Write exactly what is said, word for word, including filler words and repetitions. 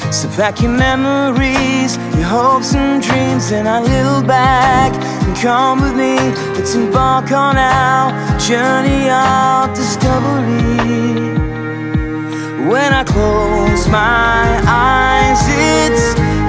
So pack your memories, your hopes and dreams in our little bag, and come with me, let's embark on our journey of discovery. When I close my eyes, it's